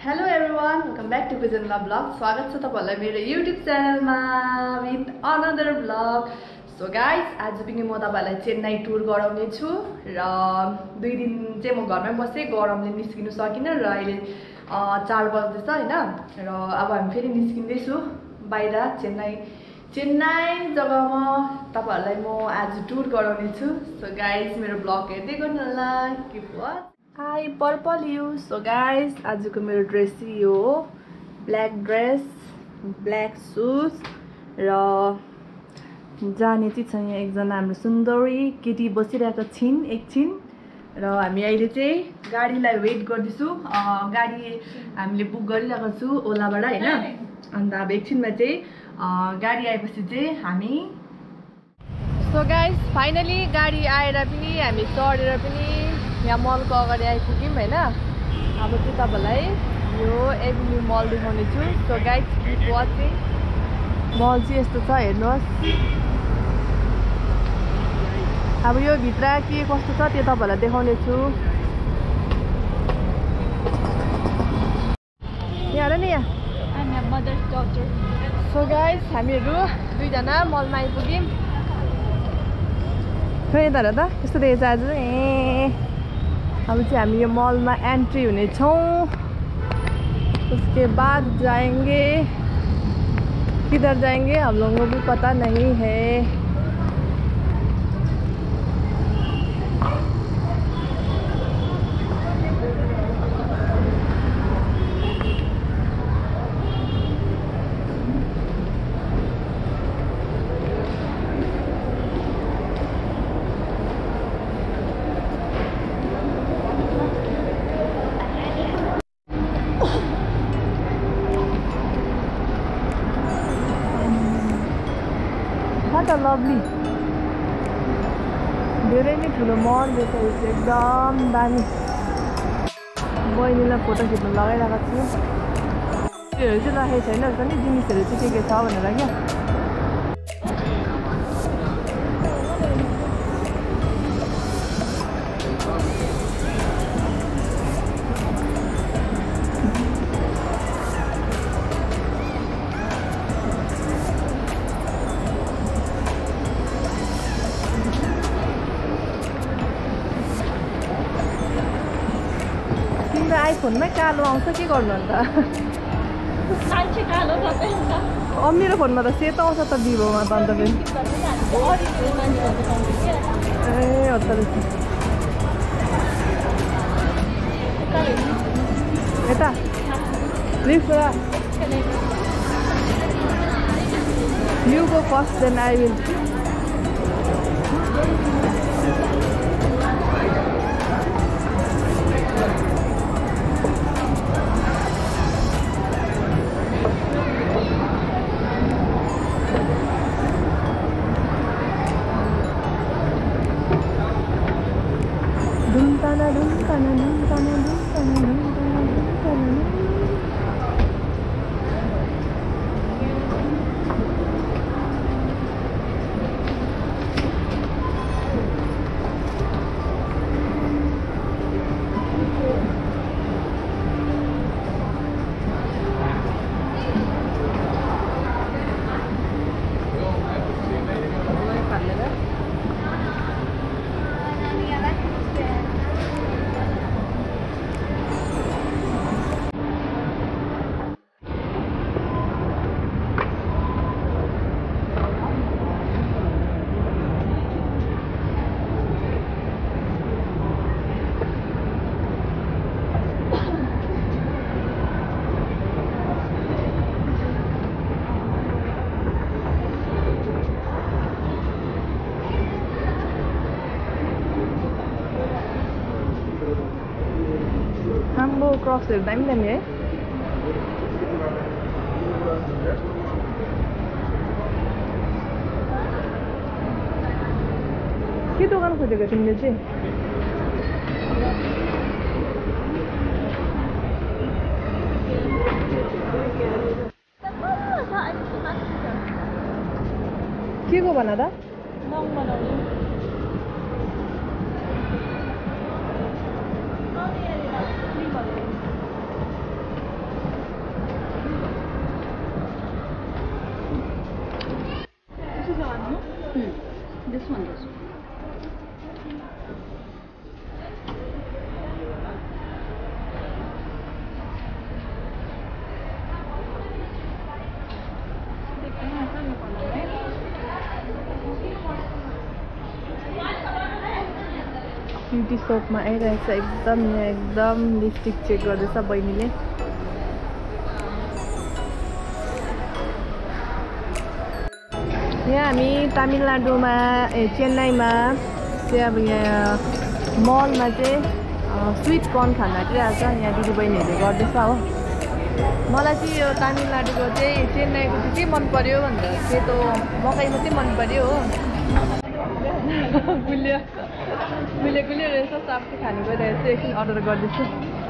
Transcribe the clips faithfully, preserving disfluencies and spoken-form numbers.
Hello everyone, welcome back to Chennai vlog. स्वागत छ तपाईहरुलाई मेरो YouTube च्यानलमा with another vlog. So guys, आज पनि म तपाईहरुलाई चेन्नई टुर गराउने छु र दुई दिन चाहिँ म घरमै बसे गरमले निस्किनु सकिन र अहिले चार बज्दैछ हैन र अब हामी फेरि निस्किँदै छु बाहिर चेन्नई चेन्नई जग्गामा तपाईहरुलाई म आज टुर गराउने छु. So guys, मेरो vlog हेर्दै गर्नु होला. Keep watching. Hi purple you. So guys, आजको मेरो ड्रेस चाहिँ यो हो. ब्ल्याक ड्रेस, ब्ल्याक शूज र जाने चाहिँ छ यहाँ एकजना हाम्रो सुन्दरी केटी बसिरहेको छिन् एकछिन र हामी अहिले चाहिँ गाडीलाई वेट गर्दैछु. गाडी हामीले बुक गरिरहेको छु ओलाबाट हैन. अन्त अब एकछिनमा चाहिँ गाडी आएपछि चाहिँ हामी सो गाइस फाइनली गाडी आएर पनि हामी चढेर पनि यहाँ मलको अगाडि आइपुग्यौँ हैन. अब चाहिँ तपाईलाई यो एभिन्यू मल देखाउने छु. So guys keep watching. Mall चाहिँ यस्तो छ हेर्नुहोस्. अब यो भित्र के कस्तो छ त्यो तपाईलाई देखाउने छु. यहाँ हेर नि यहाँ. सो गाइस हामीहरू दुईजना मलमा आइपुग्यौँ. खै त त कस्तो देखेछ आज. ए अब चाहिँ हामी यो मलमा एन्ट्री हुने छौं. उसके बाद जाएंगे किधर जाएंगे हम लोगों को भी पता नहीं है. What a lovely. धेरै नै ठुलो मल रहेछ एकदम दामी. बहिनीलाई फोटो खिच्न लगाइरहेको छु. त्योहरू चाहिँ राखेको छैन रहेछ नि जिनिसहरू चाहिँ के के छ भनेर क्या. आइफोनमै कालो आउँछ के गर्नु अन्त. अब मेरो फोनमा त सेतो आउँछ त भिभोमा त अन्त फेरि. ए हो त यता lift you go first then I will. क्रक्सहरू दामी दामी है. के दोकान खोजेको तिमीले चाहिँ. के को भन त. ब्युटी सपमा आइरहेको छ एकदम यहाँ एकदम लिपस्टिक चेक गर्दैछ बहिनीले यहाँ हामी तमिलनाडुमा ए चेन्नईमा चाहिँ अब यहाँ मलमा चाहिँ स्विट कर्न खान लागिरहेको छ यहाँ दिदीबहिनीहरूले गर्दैछ हो मलाई चाहिँ यो तमिलनाडुको चाहिँ चेन्नईको चाहिँ के मन पर्यो भन्दा सेतो मकै मात्रै मन पर्यो हो गुलियो गुलियो गुलियो रहेछ साफ्टी खानु गइरहेको चाहिँ एकछिन अर्डर गर्दैछु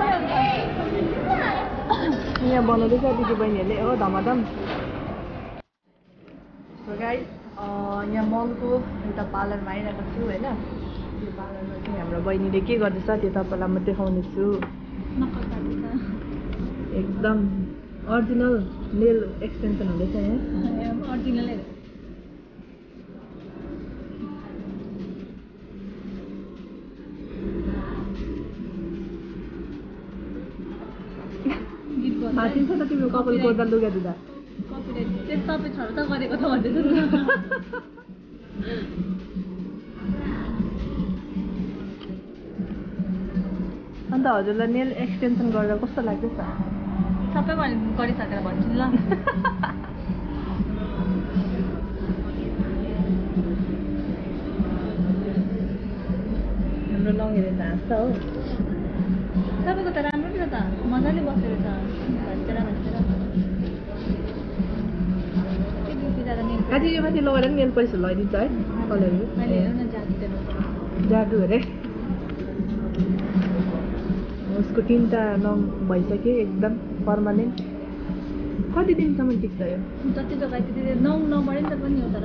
यहाँ बनाउँदैछ दिदीबहिनीहरूले हो धमाधम गाइस यहाँ मलको एउटा पार्लरमा आइरहेको छु होइन त्यो पार्लरमा चाहिँ हाम्रो बहिनीले के गर्दैछ त्यो तपाईँलाई म देखाउने छु एकदम ओरिजिनल नेल एक्सटेन्सन हुँदैछ यहाँ ओरिजिनल माथिन्छ त तिम्रो कपाल कोर्दा लुगा धुँदा तपाईँ छोरा त गरेको त भन्दैछु अन्त हजुरलाई नेल एक्सटेन्सन गर्दा कस्तो लाग्दैछ सबै गरिसकेर भन्छु ल हाम्रो लङ हेरेर हाँस्छ हो तपाईँको त राम्रो छ त मजाले बसेर छ भन्छ आज यो माथि लगेर पनि नेल पैसा लगाइदिन्छ है कलरहरू जादु अरे उसको तिनवटा नङ भइसक्यो एकदम पर्मानेन्ट कति दिनसम्म टिक्छ यो जति जग्गा त्यति नौ नबढे नि त पनि हो तर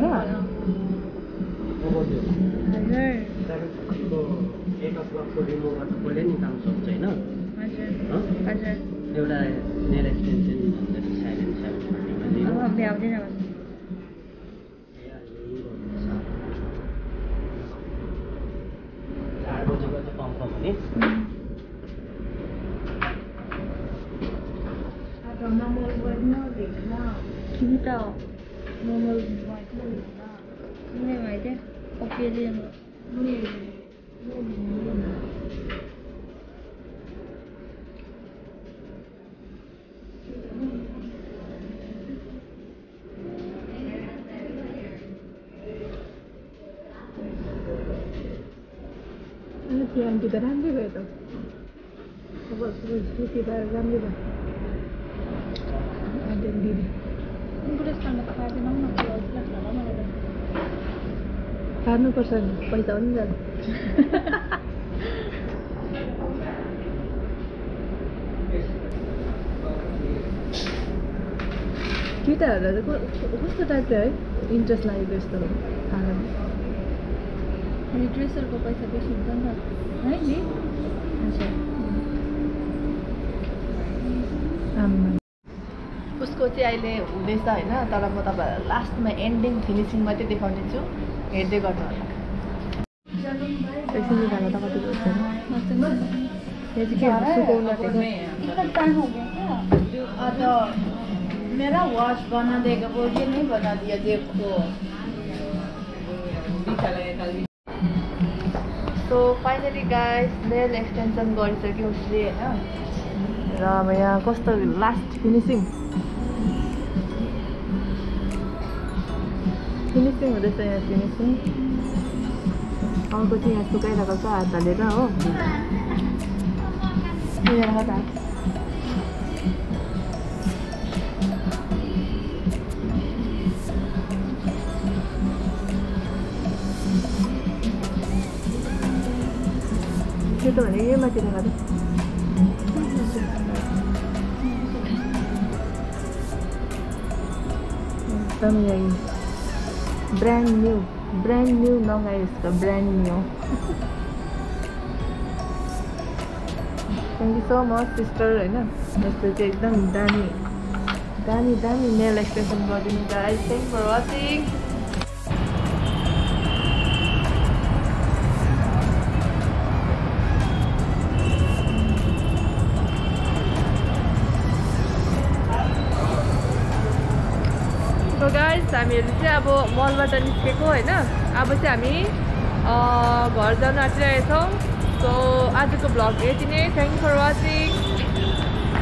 kita normal white ini white ya kopi aja yang yang kita ramai betul sebab sebab kita ramai betul ada di खानुपर्छ नि पैसा पनि जान्छ केटाहरूलाई कस्तो टाइपको है इन्ट्रेस्ट लागेको यस्तो खाना अनि ड्रेसरको पैसा बेसी हुन्छ नि त है नि उसको चाहिँ अहिले हुँदैछ होइन तर म तपाईँहरूलाई लास्टमा एन्डिङ फिनिसिङ मात्रै देखाउने छु हेर्दै गर्नु होला एकछिन निकाल्नु त कति पर्छ मेरा वॉच बना देगा वो ये नहीं बना दिया देखो so finally guys nail extension गरिसक्यो उसले होइन र अब यहाँ कस्तो लास्ट फिनिसिङ फिनिसिङ हुँदैछ यहाँ फिनिसिङ अर्को चाहिँ यहाँ सुकाइरहेको छ हात हालेर हो त्यो त भने यही माथि राखेर एकदम यही ब्रान्ड न्यू ब्रान्ड न्यू नगाए यसको brand new thank you so much sister होइन यस्तो चाहिँ एकदम दामी दामी दामी नेल एक्सटेन्सन गरिदिनु guys thank for watching guys हामीहरू चाहिँ अब मलबाट निस्केको होइन अब चाहिँ हामी घर जान आँटिरहेछौँ। सो आजको भ्लग यति नै। Thank for watching.